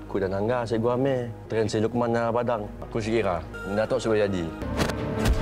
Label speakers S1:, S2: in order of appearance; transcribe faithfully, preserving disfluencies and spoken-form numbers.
S1: Aku dah nangga saya gua ame. Tren saya Lukman na Padang. Aku sikira, natok sudah jadi.